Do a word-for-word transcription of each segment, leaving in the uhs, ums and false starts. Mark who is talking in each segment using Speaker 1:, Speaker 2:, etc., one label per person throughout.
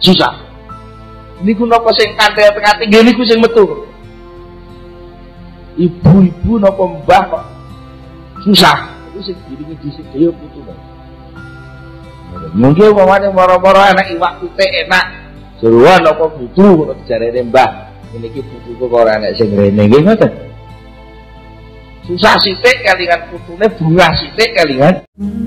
Speaker 1: susah. Niku napa sing kanthi-kanthi nggih niku sing metu. Ibu-ibu napa mbah kok susah. Iku sing diringi dhisik dhewe putune. Mungkin umpamane moro-moro anak iwak pitik enak. Jeroan apa butuh kok jarene mbah. Niki butuku kok ora enak sing rene nggih ngoten. Susah sithik kalingan putune bunga sithik kalingan.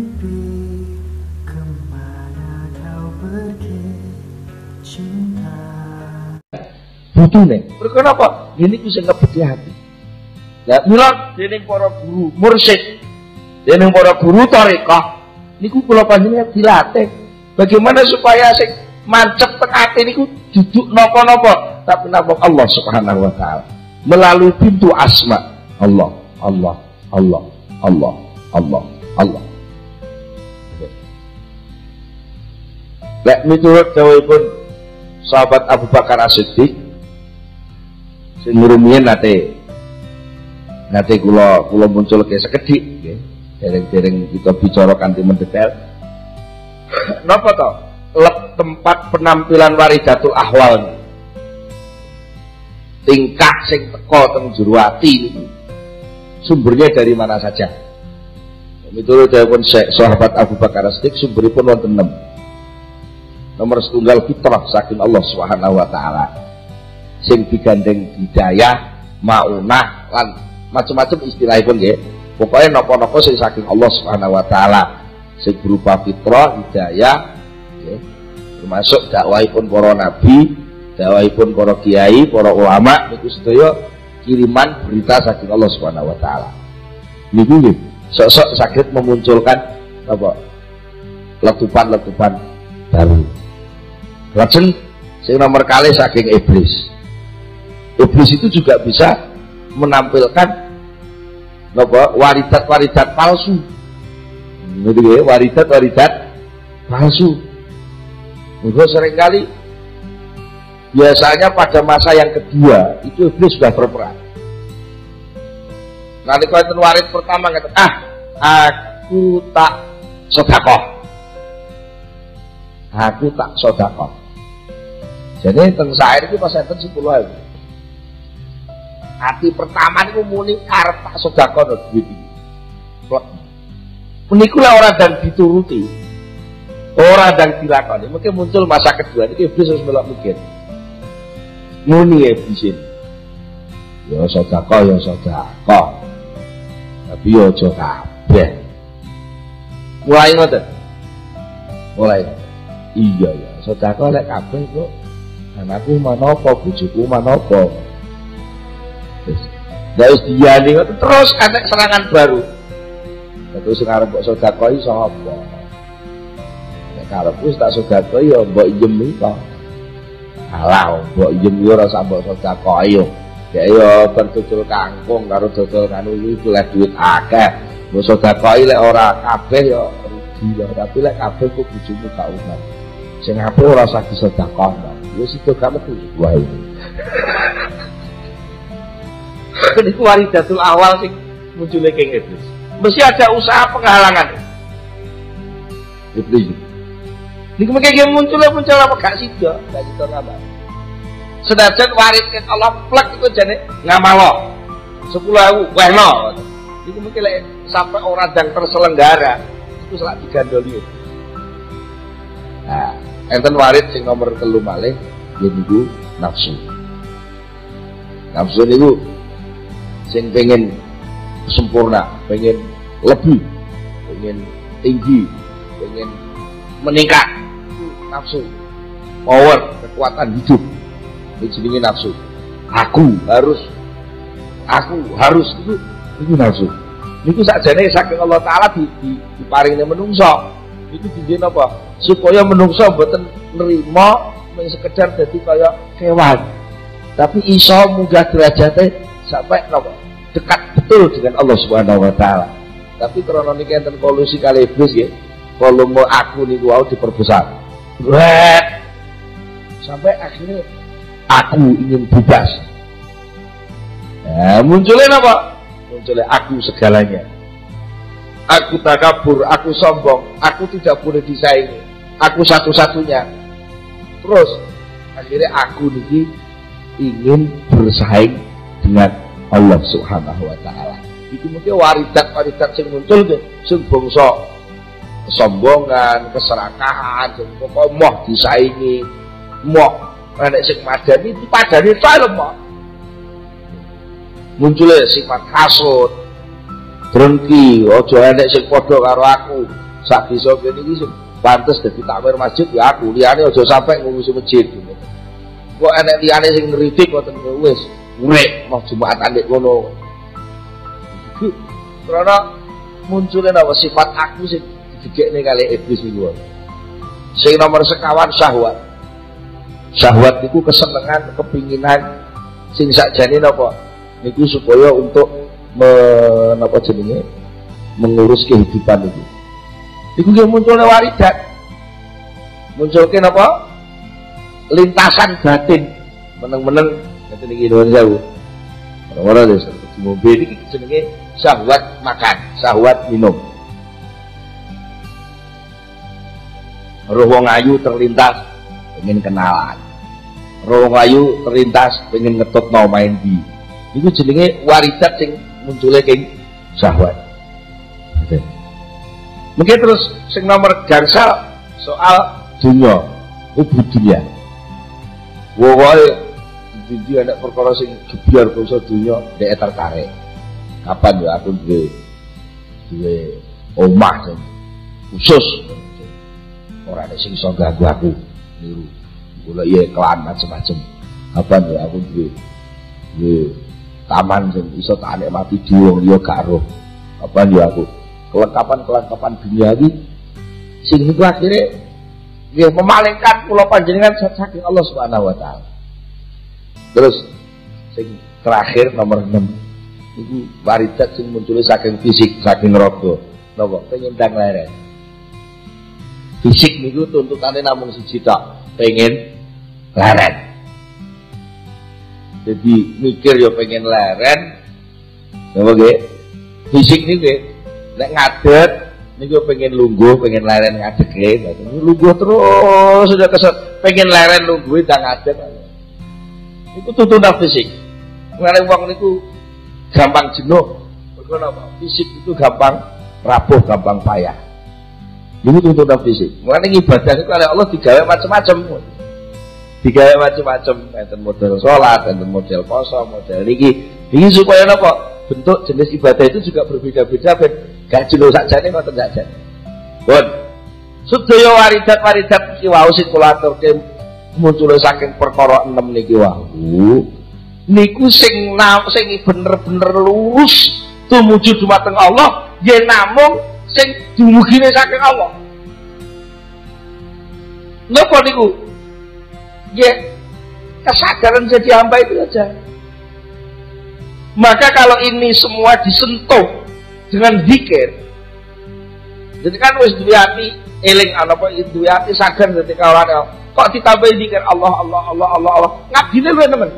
Speaker 1: Butune. Mergo napa? Ini ku sing ngebeti hati. Lah mila dening para guru mursyid, dening para guru tarekah niku kula panjenengan dilatih bagaimana supaya sing mancep teng ati niku duduk napa-napa tapi napa Allah Subhanahu wa taala melalui pintu asma Allah, Allah, Allah, Allah, Allah, Allah. Lek miturut dawuhipun sahabat Abu Bakar As-Siddiq sing rumiyin nate nate kula kula muncul ke sekedhik nggih dereng-dereng kita bicara kanthi mendetail. Napa to? Lep tempat penampilan Waridatul Ahwal tingkah sing teko teng jero ati niku sumbernya dari mana saja. Miturut dawuhipun sahabat Abu Bakar As-Siddiq sumberipun wonten enam. Nomor setunggal fitrah saking Allah Subhanahu wa taala sing digandeng hidayah, maunah lan macam-macam istilahipun nggih. Pokoke napa-napa sing saking Allah Subhanahu wa taala sing berupa fitrah, hidayah nggih. Termasuk dakwahipun para nabi, dakwahipun para kiai, para ulama niku sedaya kiriman berita saking Allah Subhanahu wa taala. Niku nggih sok-sok saged memunculkan apa? Letupan-letupan baru. Lajeng sing nomor kali saking iblis. Iblis itu juga bisa menampilkan napa waridat-waridat palsu. Ngerti nggih, waridat-waridat palsu. Mungkin seringkali biasanya pada masa yang kedua itu iblis sudah berperan. Nanti kalau warid pertama ngatakan, ah aku tak sedekah, aku tak sedekah. Jadi teng sair itu pas enten sepuluh ribu. Hati pertama niku muni arep tak sedekah no duit iki. Plek. Meniku lah orang dan dituruti. Orang dan dilakoni. Mungkin muncul masa kedua iki iblis harus melok mikir. Muni iblis. Ya sedekah ya sedekah. Tapi ya aja kabeh. Mulai ngoten. Mulai. Iya ya, sedekah lek kabeh kok anakku manapa, bojoku manapa. Wis diyani terus ada serangan baru. Terus sing arep mbok sedekahi sapa? Nek karepku tak sedekahi ya mbok iem iki. Alah, mbok iem yo ora sak mbok sedekahi yo. Ya yo bertutul kangkung karo dodol kanu iki lek duit akeh. Mbok sedekahi lek ora kabeh yo rugi ya, tapi lek kabeh kok bojomu gak usah. Sing apik ora usah disedekah. Wis itu kamu tuh wae. Niku waridatul awal sing muncule keng iblis. Mesti ada usaha penghalangan. Iblis. Niku mengke muncul muncul apa gak sida, gak sida ngamal. Senajan warid ken Allah plek iku jane ngamalo. sepuluh ribu wehno. Niku mengke lek sampai orang yang terselenggara itu selak digandoli. Nah, enten warid sing nomor telu malih niku nafsu. Nafsu niku sing pengen sempurna, pengen lebih, pengen tinggi, pengen meningkat. Nafsu, power, kekuatan hidup. Ini jenenge nafsu. Aku harus, aku harus itu, itu nafsu. Niku sakjane saking Allah Taala di, di, diparingne menungso. Itu dijin apa? Supaya menungso mboten nerima mung sekedar dadi kaya kewan. Tapi iso munggah derajate sampai napa? Dekat betul dengan Allah Subhanahu wa taala. Tapi krana niki enten kolusi kali iblis nggih. Volume aku niku wau diperbesar. Wet. Sampai akhirnya aku ingin bebas. Nah, munculnya apa? Munculnya aku segalanya. Aku takabur, aku sombong, aku tidak boleh disaingi. Aku satu-satunya. Terus akhirnya aku niki ingin bersaing dengan Allah Subhanahu wa taala. Itu mungkin waridat-waridat sing muncul ke sing bangsa kesombongan, keserakahan, sing pokok moh disaingi, moh nek sing madani dipadani tok lho moh. Munculnya sifat hasud, drengki, ojo enek sing padha karo aku. Sak desa kene iki sing pantes dadi takwir masjid ya aku, liyane ojo sampai ngurusi masjid. Kok enek liyane sing ngritik ngoten wis urip mau Jumatan nek ngono. Karena munculnya napa sifat aku sing digekne kali iblis niku. Sing nomor sekawan syahwat. Syahwat niku kesenengan, kepinginan sing sakjane napa niku supaya untuk menapa jenenge mengurus kehidupan itu. Iku yang munculnya waridat. Munculke napa? Lintasan batin. Meneng-meneng ngeten iki nuwun sewu. Ora-ora wis mobil iki jenenge syahwat makan, syahwat minum. Roh wong ayu terlintas pengen kenalan. Roh wong ayu terlintas pengen ngetutno main bi. Iku jenenge waridat sing muncule king syahwat. Okay. Mungkin terus sing nomor gangsal soal dunya, ubud dunya. Wowoe dadi anak perkara sing gebyar bangsa dunya nek tertarik. Kapan ya aku duwe duwe omah sing khusus. Ora ada sing iso ganggu aku niru. Golek ya iklan macam-macam. Kapan ya aku duwe duwe taman sing iso tak nikmati dhewe wong liya gak roh. Kapan ya aku kelengkapan-kelengkapan dunia iki sing niku akhire nggih memalingkan kula panjenengan saking Allah Subhanahu wa taala. Terus sing terakhir nomor enam niku waridat sing muncul saking fisik, saking raga. Napa? Pengen ndang leren. Fisik niku tuntutane namung siji tok, pengen leren. Jadi mikir ya pengen leren. Napa nggih? Fisik niku nggih nek ngadet niku pengen lungguh, pengen leren ngadege, lungguh terus sudah keset, pengen leren lungguh ndang ngadet. Iku tuntutan fisik. Mulane wong niku gampang jenuh. Mergo napa? Fisik itu gampang rapuh, gampang payah. Niku tuntutan fisik. Mulane ibadah niku oleh Allah digawe macam-macam. Digawe macam-macam, enten model salat, enten model poso, model niki. Iki supaya napa? Bentuk jenis ibadah itu juga berbeda-beda ben gak jenuh sakjane ngoten sakjane. Pun sedaya waridat-waridat iki wau sing kula aturke muncul saking perkara enam niki wau. Niku sing sing bener-bener lurus tumuju dumateng Allah, nggih namung sing dumugine saking Allah. Napa niku? Nggih kesadaran jadi hamba itu aja. Maka kalau ini semua disentuh dengan zikir, jadi kan wis duwe ati eling apa duwe ati sadar ketika ora kok ditambahi zikir Allah Allah Allah Allah Allah ngabdine lho teman.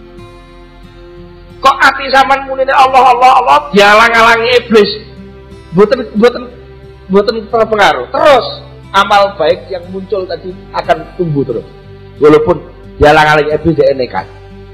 Speaker 1: Kok ati sampean munine Allah Allah Allah dialang-alangi iblis. Mboten mboten mboten terpengaruh. Terus amal baik yang muncul tadi akan tumbuh terus. Walaupun dialang-alangi iblis dhek nekat.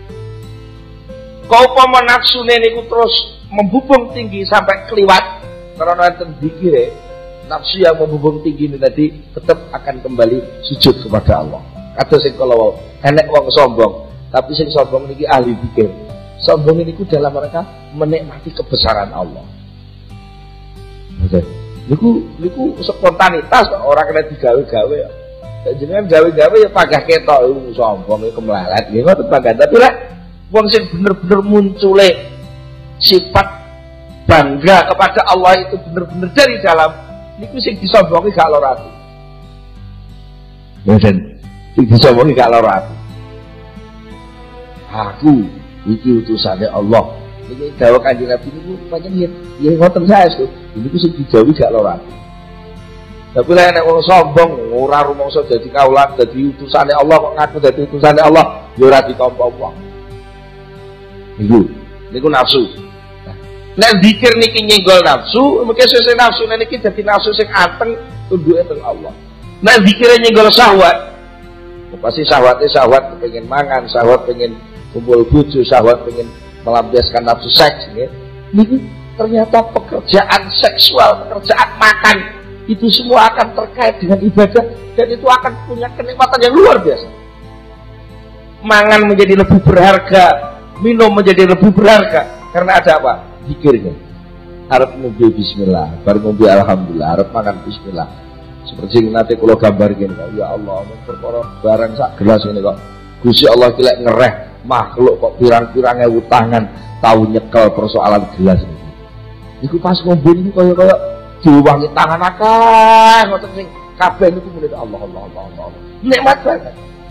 Speaker 1: Kau upama nafsune niku terus membubung tinggi sampai keliwat karena enten zikire, nafsu yang membubung tinggi ini tadi tetap akan kembali sujud kepada Allah. Kados sing kalau enek wong sombong, tapi sing sombong niki ahli zikir. Sombong niku dalam mereka menikmati kebesaran Allah. Oke. Niku niku spontanitas orang kena digawe-gawe. Jenengan gawe-gawe ya pagah ketok sombong ya kemelalet nggih ngoten pagah. Tapi lah wong sing bener-bener muncule sifat bangga kepada Allah itu bener-bener dari dalam niku sing disombongi gak lara ati. Mboten sing disombongi gak lara ati. Aku iki utusane Allah. Iki dawuh Kanjeng Nabi niku pancen yen yen ngoten saestu. Niku sing dijawi gak lara ati. Tapi lek nek wong sombong ora rumangsa dadi kaulan, dadi utusane Allah kok ngaku dadi utusane Allah, ya ora ditampa wong. Niku, niku nafsu. Nek zikir niki nyenggol nafsu, mungkin sesuk nafsu niki dadi nafsu sing anteng tunduke teng Allah. Nek zikire nyenggol syahwat, pasti syahwatnya syahwat pengen mangan, syahwat pengen kumpul bojo, syahwat pengen melampiaskan nafsu seks ya. Ini ternyata pekerjaan seksual, pekerjaan makan itu semua akan terkait dengan ibadah dan itu akan punya kenikmatan yang luar biasa. Mangan menjadi lebih berharga, minum menjadi lebih berharga karena ada apa? Zikirnya. Harap ngombe bismillah, baru ngombe alhamdulillah, harap makan bismillah. Seperti nanti kalau gambar gini, ya Allah, perkara barang sak gelas ini kok Gusti Allah kilek ngereh makhluk kok pirang-pirangnya utangan tahu nyekel persoalan gelas ini. Iku pas ngombe ini kaya-kaya diwangi tangan akeh ngoten sing kabeh niku mulih Allah Allah Allah Allah. Nikmat banget.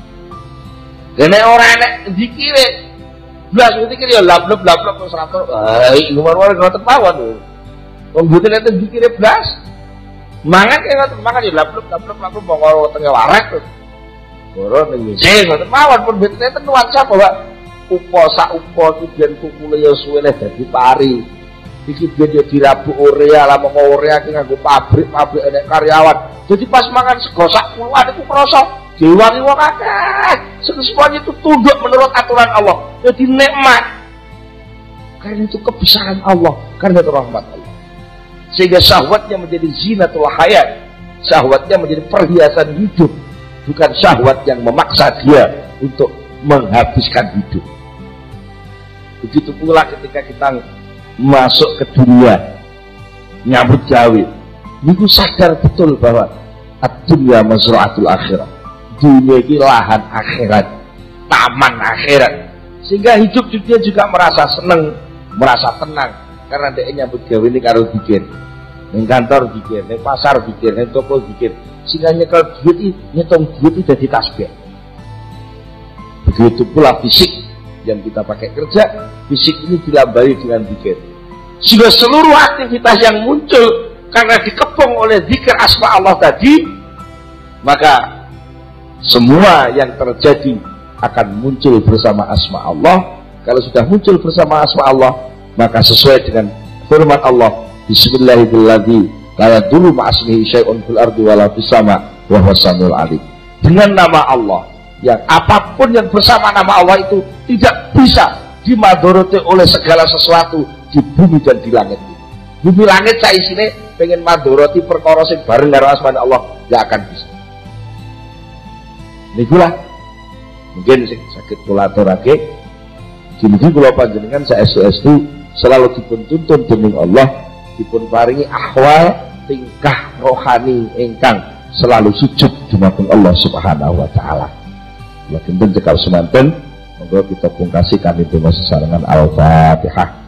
Speaker 1: Dene ora nek zikire blas zikir ya lablep lablep terus rator. Ah iki luar-luar ngoten mawon lho. Wong mboten enten zikire blas. Mangan kaya ngoten mangan ya lablep lablep lablep monggo tenge warek terus. Ora ning wis ngoten mawon pun mboten enten nuansa bahwa upo sak upo iki ben kukule ya suwene dadi pari. Iki ben yo dirabu urea lah mongko urea ki nganggo pabrik-pabrik enek karyawan. Jadi pas mangan sego sak puluhan iku krasa diwangi wong akeh. Semuanya itu tunduk menurut aturan Allah. Jadi nikmat. Karena itu kebesaran Allah, karena itu rahmat Allah. Sehingga syahwatnya menjadi zinatul hayat. Syahwatnya menjadi perhiasan hidup, bukan syahwat yang memaksa dia untuk menghabiskan hidup. Begitu pula ketika kita masuk ke dunia nyambut gawe, niku sadar betul bahwa ad-dunya mazra'atul akhirah. Dunia ini lahan akhirat, taman akhirat. Sehingga hidup dia juga merasa senang, merasa tenang karena dia nyambut gawe ini karo dikir. Ning kantor dikir, ning pasar dikir, ning toko dikir. Sehingga nyekel duit, nyetung duit jadi tasbih. Begitu pula fisik yang kita pakai kerja, fisik ini dilambai dengan zikir. Sehingga seluruh aktivitas yang muncul karena dikepung oleh zikir asma Allah tadi, maka semua yang terjadi akan muncul bersama asma Allah. Kalau sudah muncul bersama asma Allah, maka sesuai dengan firman Allah, Bismillahirrahmanirrahim, la yadurru ma'asmihi syai'un fil ardi wala fis sama' wa huwas samiul alim. Dengan nama Allah, yang apapun yang bersama nama Allah itu tidak bisa dimadoroti oleh segala sesuatu di bumi dan di langit. Bumi langit saya isine pengen madoroti perkara sing bareng karo asma Allah, gak akan bisa. Nikulah mungkin sakit kula aturake gini-gini kula panjenengan saestu-estu selalu dipun tuntun dening Allah, dipun paringi ahwal tingkah rohani ingkang selalu sujud dumateng Allah Subhanahu wa taala. Kula kinten cekap semanten monggo kita pungkasi kami donga sesarengan Al-Fatihah.